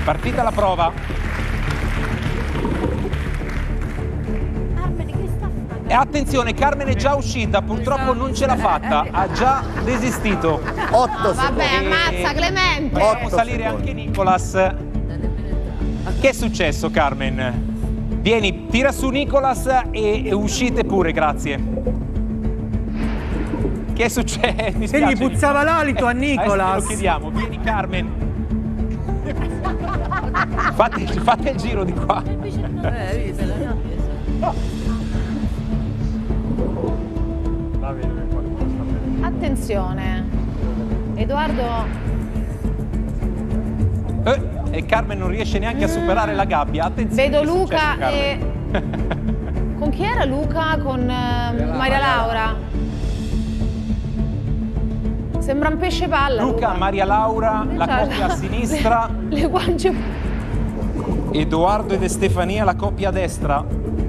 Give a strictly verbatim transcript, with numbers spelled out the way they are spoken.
Partita la prova. E attenzione, Carmen è già uscita, purtroppo non ce l'ha fatta, ha già desistito. otto No, vabbè, secondi. ammazza Clemente. Facciamo Otto salire secondi. anche Nicolas. Che è successo, Carmen? Vieni, tira su Nicolas e, e uscite pure, grazie. Che è successo? Mi Che spiace. gli puzzava l'alito a Adesso Nicolas. lo chiediamo. Vieni, Carmen. Fate, fate il giro di qua. Attenzione. Edoardo. Eh, e Carmen non riesce neanche a superare la gabbia. Attenzione. Vedo che è Luca successo, e... Carmen? Con chi era Luca? Con eh, Maria Laura. Sembra un pesce palla. Luca, Maria Laura, la C'ha coppia a sinistra. Le, le guance. Edoardo ed Stefania, la coppia a destra.